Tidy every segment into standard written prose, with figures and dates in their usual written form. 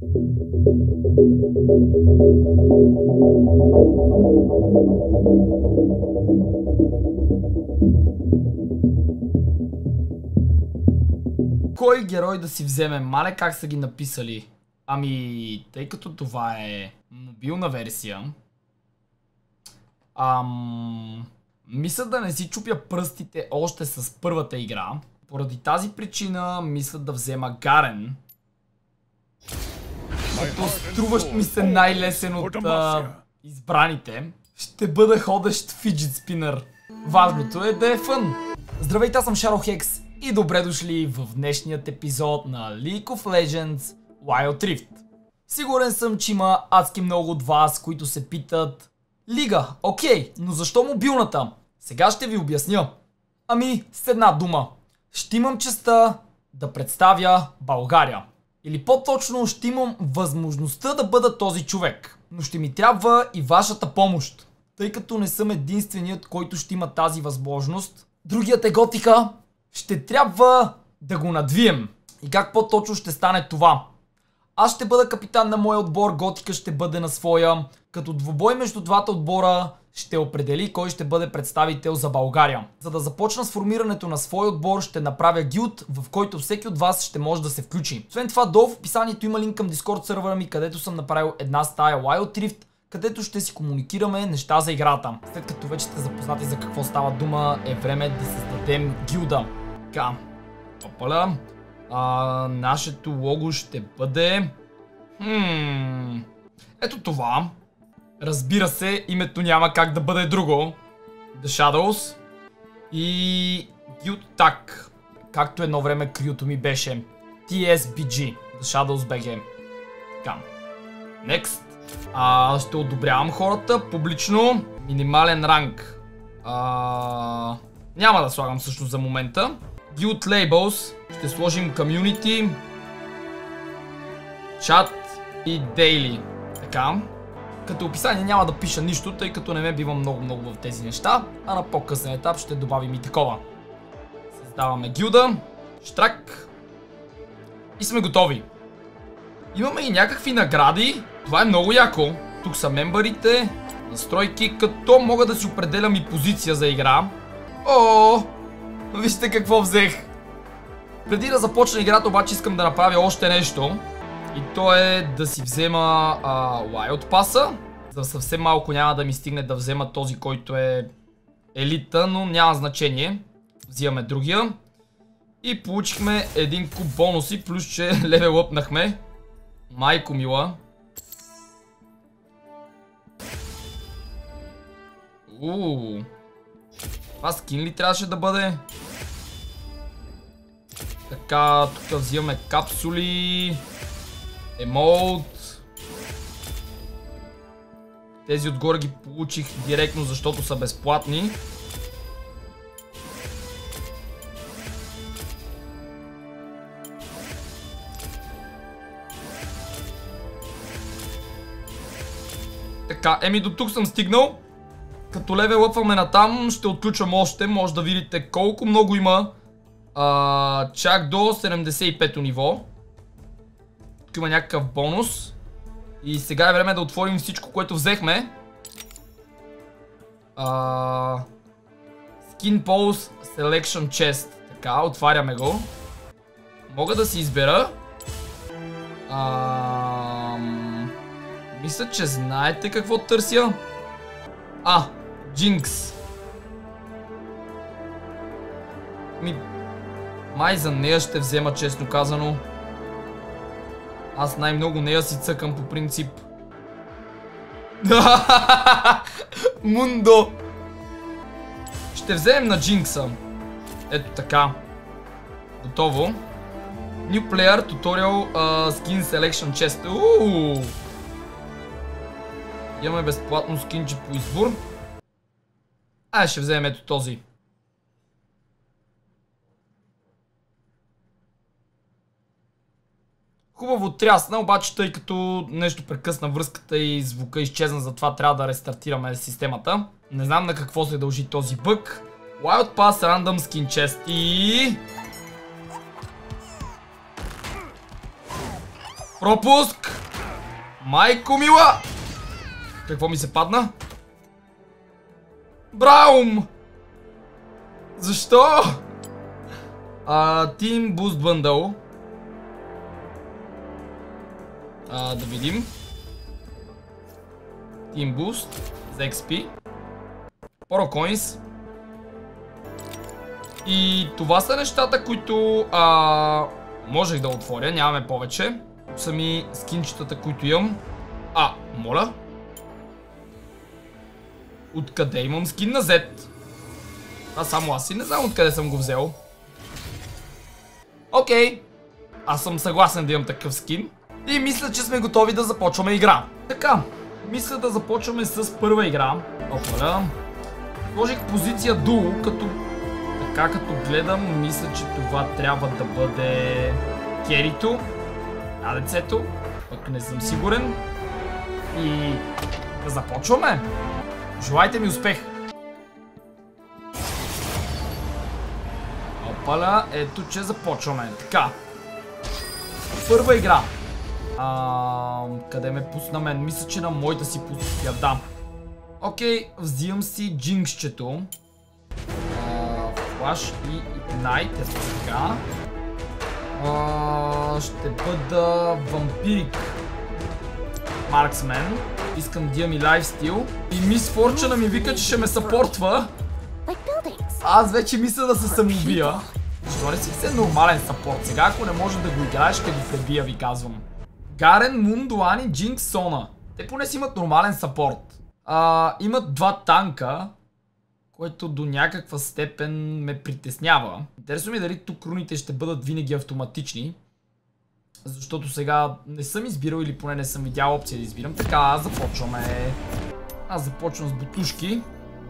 Кой герой да си вземем? Мале как са ги написали? Ами, тъй като това е мобилна версия, мисля да не си чупя пръстите още с първата игра. Поради тази причина мисля да взема Гарен. Като струващ ми се най-лесен от избраните. Ще бъда ходещ фиджит спинър. Важното е да е фън. Здравейте, аз съм Шаро-Хекс и добре дошли в днешният епизод на League of Legends Wild Rift. Сигурен съм, че има адски много от вас, които се питат: Лига, окей, но защо мобилната? Сега ще ви обясня. Ами, с една дума. Ще имам честта да представя България. Или по-точно ще имам възможността да бъда този човек. Но ще ми трябва и вашата помощ. Тъй като не съм единственият, който ще има тази възможност. Другият е Готика. Ще трябва да го надвием. И как по-точно ще стане това? Аз ще бъда капитан на моя отбор, Готика ще бъде на своя. Като двубой между двата отбора ще определи кой ще бъде представител за България. За да започна с формирането на свой отбор, ще направя гилд, в който всеки от вас ще може да се включи. Освен това, долу в описанието има линк към Discord сервера ми, където съм направил една стая Wild Rift, където ще си комуникираме неща за играта. След като вече сте запознати за какво става дума, е време да създадем гилда. Така, опаля. Нашето лого ще бъде... Ето това. Разбира се, името няма как да бъде друго. The Shadows. И Guild Tag. Както едно време крюто ми беше. TSBG. The Shadows BG. Така. Next. Ще одобрявам хората публично. Минимален ранг. Няма да слагам също за момента. Guild Labels. Ще сложим Community, Chat и Daily. Така. Като описание няма да пиша нищо, тъй като не ме бива много в тези неща, а на по-късен етап ще добавим и такова. Създаваме гилда, штрак и сме готови. Имаме и някакви награди, това е много яко. Тук са мембарите, настройки, като мога да си определям и позиция за игра. Вижте какво взех. Преди да започна играта обаче искам да направя още нещо. И то е да си взема Wild Pass-а. За съвсем малко няма да ми стигне да взема този, който е елита, но няма значение. Взимаме другия. И получихме един куп бонуси, плюс че левелъпнахме. Майко мила. Това скин ли трябваше да бъде? Така, тук взимаме капсули. Емоут. Тези отгоре ги получих директно, защото са безплатни. Така, до тук съм стигнал. Като левелъпваме натам, ще отключвам още. Може да видите колко много има. Чак до 75-то ниво. Тук има някакъв бонус. И сега е време да отворим всичко, което взехме. Skin Pulse Selection Chest. Така, отваряме го. Мога да си избера. Мисля, че знаете какво търся. Jinx. Май за нея ще взема, честно казано. Аз най-много нея си цъкам по принцип. Мундо! Ще вземем на Jinx-а. Ето така. Готово. New Player Tutorial Skin Selection Chest. Имаме безплатно скинче по избор. Ще вземем ето този. Хубаво трясна, обаче тъй като нещо прекъсна връзката и звука изчезна, затова трябва да рестартираме системата. Не знам на какво се дължи този бъг. Wild Pass Random Skin Chest и... Пропуск! Майко мила! Какво ми се падна? Браум! Защо? Team Boost Bundle. Да видим. Team Boost за XP. Poro Coins. И това са нещата, които можех да отворя, нямаме повече. Тук са ми скинчетата, които имам. Моля. Откъде имам скин на Z? Само аз и не знам откъде съм го взел. Окей. Аз съм съгласен да имам такъв скин. И мисля, че сме готови да започваме игра. Така. Мисля да започваме с първа игра. Опа. Сложих позиция дуо, като гледам, мисля, че това трябва да бъде керито на децето, пък не съм сигурен. И да започваме. Желайте ми успех. Опаля, ето че започваме. Така. Първа игра. Къде ме пусна мен? Мисля, че на моята си пусна. Да. Окей, взимам си джинксчето. Flash и Ignite, ето така. Ще бъда вампирик. Марксмен. Искам да имам и лайфстил. И Мис Форчуна ми вика, че ще ме съпортва. Аз вече мисля да се самоубия. Защо не си се нормален съпорт? Сега ако не можеш да го играеш, ще го пребия, ви казвам. Гарен, Мундуани, Джинкс, Сона. Те поне си имат нормален съпорт. Имат два танка, което до някаква степен ме притеснява. Интересно ми дали тук руните ще бъдат винаги автоматични. Защото сега не съм избирал или поне не съм видял опция да избирам. Така, започваме. Аз започвам с бутушки.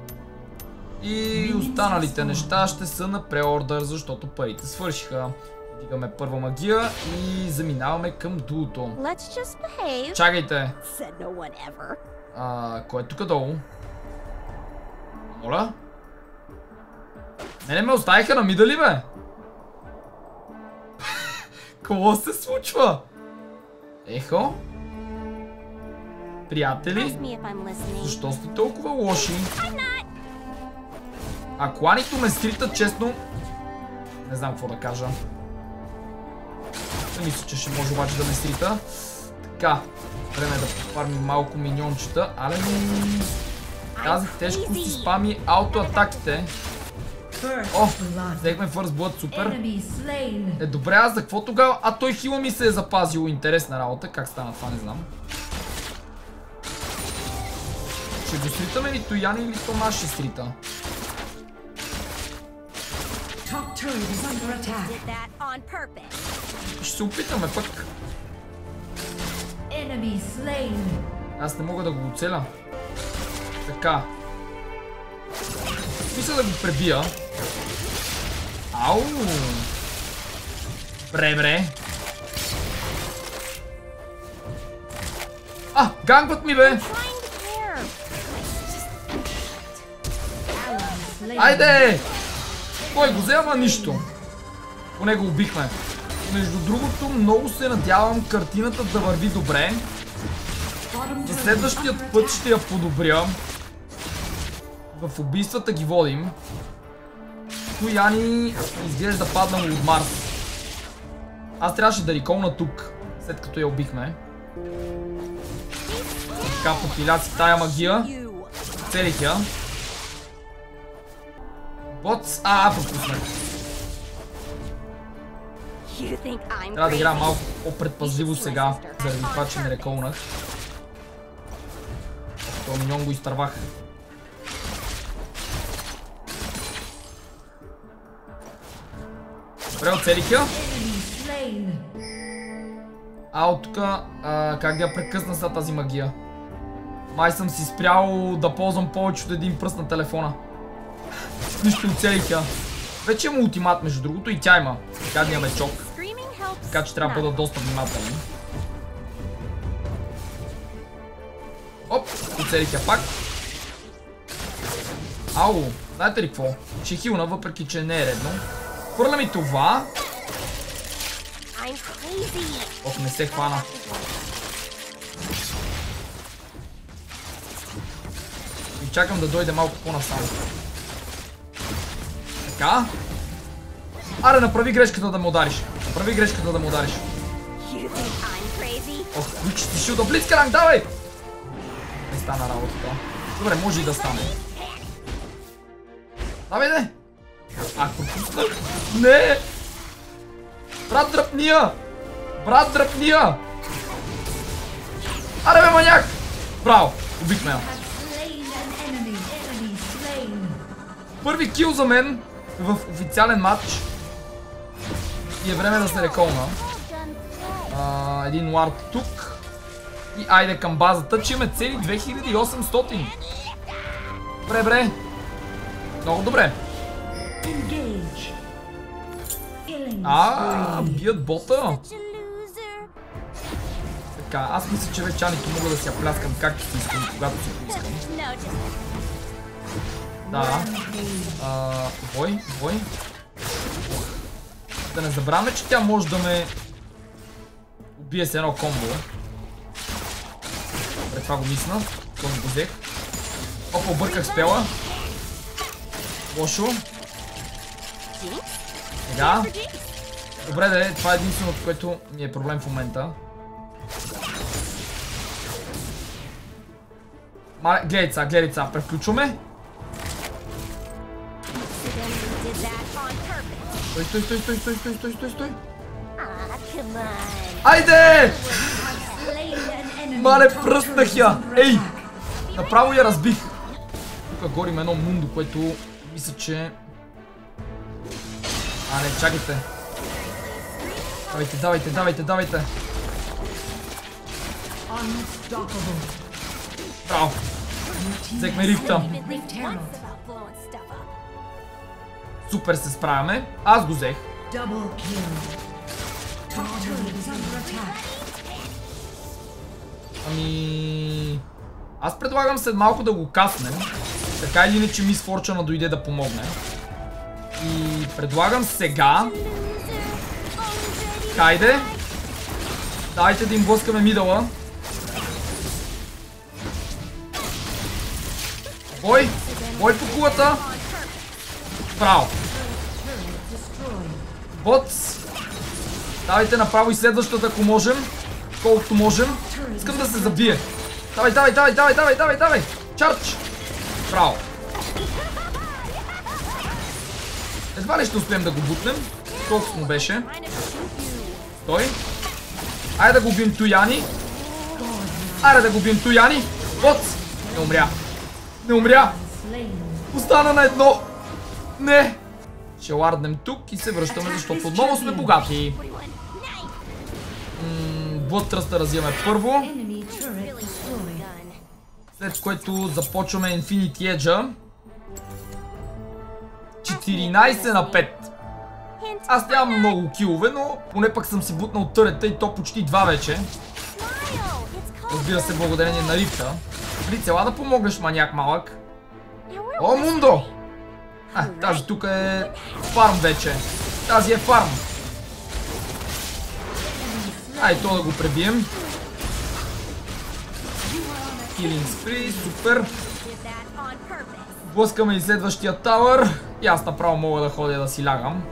И останалите неща ще са на преордър, защото парите свършиха. Дигаме първа магия и заминаваме към дуото. Чакайте. Кой е тук долу? Моля? Мене ме оставиха на мида ли, бе? Какво се случва? Ехо? Приятели? Защо сте толкова лоши? Кланито ме стритат, честно. Не знам какво да кажа. Не мисля, че ще може обаче да ме стрита. Така. Време е да пофармим малко миньончета. Але тази тежко си спами аутоатаките. Взехме First Blood, супер. Добре, аз за какво тогава? Той хила ми се е запазил. Интересна работа. Как стана това, не знам. Ще го стритаме ли Тояни или то наш ще стрита? Ще се опитаме пък. Аз не мога да го оцеля. Така. Мисля да го пребия. Ау! Бре. Гангват ми, бе! Айде! Кой го взема? Нищо. Поне го убихме. Между другото, много се надявам картината да върви добре. За следващият път ще я подобря. В убийствата ги водим. Тояни изглежда паднало от Марс. Аз трябваше да реколна тук, след като я убихме. Така, попиля си тая магия. Целих я. Боц, пропуснах. Трябва да играя малко по-предпазливо сега, заради това, че не реколнах. Това миньон го изтървах. Добре, оцелих я. От тук, как да я прекъсна сега тази магия? Май съм си спрял да ползвам повече от един пръст на телефона. Нищо, оцелих я. Вече има ултимат, между другото, и тя има. Гадния мечок. Така че трябва да бъда доста внимателен. Оцелих я пак. Знаете ли какво? Ще хилна, въпреки че не е редно. Хвърля ми това. Не се хвана. Чакам да дойде малко по-насам. Така. Аре, направи грешката да ме удариш. Направи грешката да ме удариш. Ох, вичи си шилда. Блицкранг, давай! Не стана работата. Добре, може и да стане. Давай, не! Пропусна. Не! Брат, дръпния! Брат, дръпния! Аре, бе, маняк! Браво! Убихме я. Първи кил за мен в официален матч. И е време да се реколна. Един вард тук. И айде към базата, че имаме цели 2800. Добре, бре. Много добре. Бият бота. Така, аз мисля, че вече Анито мога да си я пляскам както си искам, когато си поискам. Да. Бой. Да не забравяме, че тя може да ме убие с едно комбо. Пред това го мисля. Този го взех. Опа, обърках спела. Лошо. Сега. Добре, да, това е единственото, което ми е проблем в момента. Гледай сега, превключваме. Стой. Айде! Мале, пръснах я! Ей! Направо я разбих. Тук горим едно мундо, което мисля, че... Не, чакайте. Давайте. Браво! Взехме рифта. Супер се справяме. Аз го взех. Аз предлагам след малко да го каснем. Така или иначе Мис Форчъна дойде да помогне. И предлагам сега. Хайде. Дайте да им блъскаме мидъла. Бой по кулата. Браво. Боц. Давайте направо и следващата, ако можем. Колкото можем. Искам да се забие. Давай. Чардж. Браво. Едва ли ще успеем да го бутнем. Колко му беше. Стой. Айде да го убием Туяни. Боц. Не умря. Остана на едно. Не. Ще ларднем тук и се връщаме, защото отново сме богати. Блъдтръста развиваме първо. След което започваме Infinity Edge. 14/5. Аз нямам много килове, но поне пък съм си бутнал търета и то почти 2 вече. Разбира се, благодарение на рифта. Блиц, ела да помогнеш, маняк малък. О, Мундо! Тази тук е фарм вече. Тази е фарм. То да го пребием. Killing spree, супер. Блъскаме и следващия тауър. И аз направо мога да ходя да си лягам.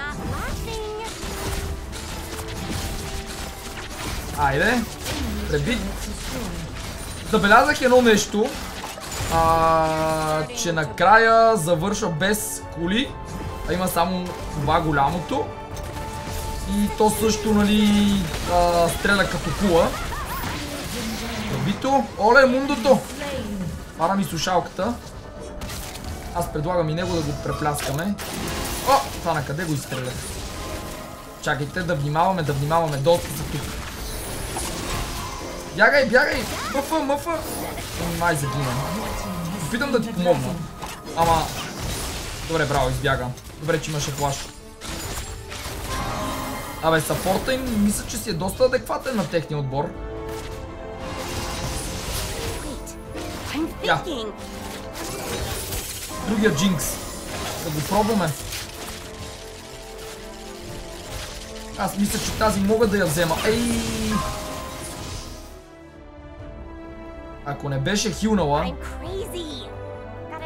Айде. Пребит. Забелязах едно нещо. Че накрая завършва без кули. Има само това голямото. И то също, нали, стреля като кула. Пребито. Оле, Мундото! Пара ми слушалката. Аз предлагам и него да го препляскаме. О! Това на къде го изстрелях? Чакайте да внимаваме, доста са тук. Бягай! Мъфа! Май загина. Опитам да ти помогна. Ама... Добре, браво, избяга. Добре, че имаше флаш. Абе, сапорта им мисля, че си е доста адекватен на техния отбор. Другия Джинкс. Да го пробваме. Аз мисля, че тази мога да я взема. Ако не беше хилнала...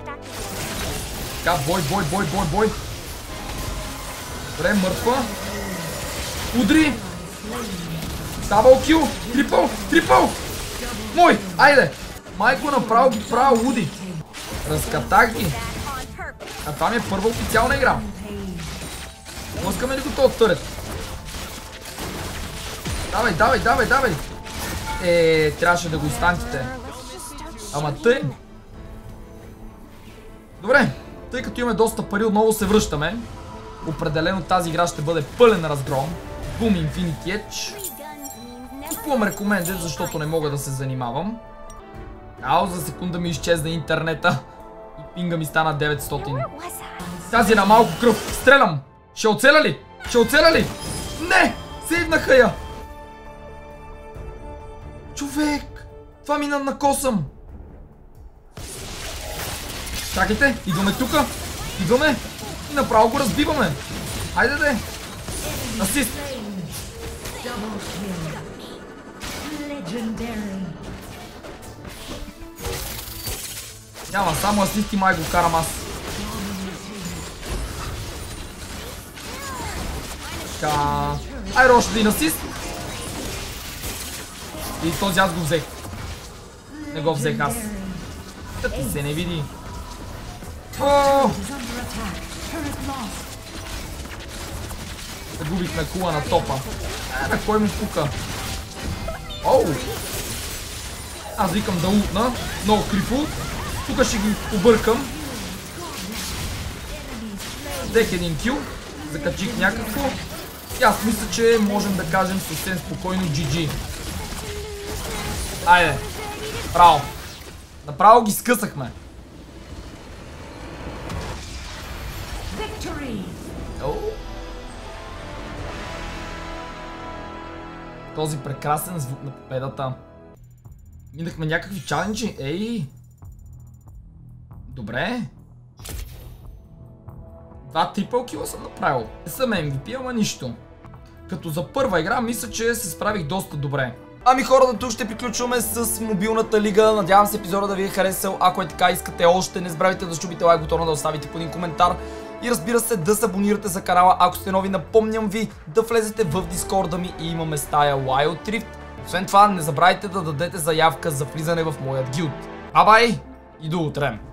Така, бой. Добре, мъртва. Удри! Дабъл кил! Трипъл! Мой! Айде! Майко направо ги правя луди. Разкатах ги. А това ми е първа официална игра. Пускаме ли го този турет? Давай! Трябваше да го изтантите. Ама тъй. Добре, тъй като имаме доста пари, отново се връщаме. Определено тази игра ще бъде пълен разгром. Boom Infinity Edge. Купувам рекомендед, защото не мога да се занимавам. Ау, за секунда ми изчезна интернета. И пинга ми стана 900. Тази е на малко кръв. Стрелям! Ще оцеля ли? Не! Сейвнаха я! Човек! Това мина на косъм! Чакайте, идваме тука! И направо го разбиваме! Хайде де! Асист! Няма, само асист и май го карам аз. Така... Айде още един асист! И този аз го взех. Не го взех аз. Да ти се не види. Загубихме кула на топа. На кой му пука? Оу! Аз викам да лутна. Много крипо. Тук ще ги объркам. Взех един кил. Закачих някакво. И аз мисля, че можем да кажем съвсем спокойно GG. Айде. Право. Направо ги скъсахме. Този прекрасен звук на победата. Минахме някакви чаленджи. Ей! Добре. 2 трипъл кила съм направил. Не съм MVP, ама нищо. Като за първа игра мисля, че се справих доста добре. Ами хората, тук ще приключваме с мобилната лига. Надявам се епизода да ви е харесал. Ако е така искате още, не забравяйте да щупите лайк бутона, да оставите по един коментар. И разбира се, да се абонирате за канала, ако сте нови. Напомням ви да влезете в Дискорда ми и имаме стая Wild Rift. Освен това, не забравяйте да дадете заявка за влизане в моят гилд. Абай и до утре!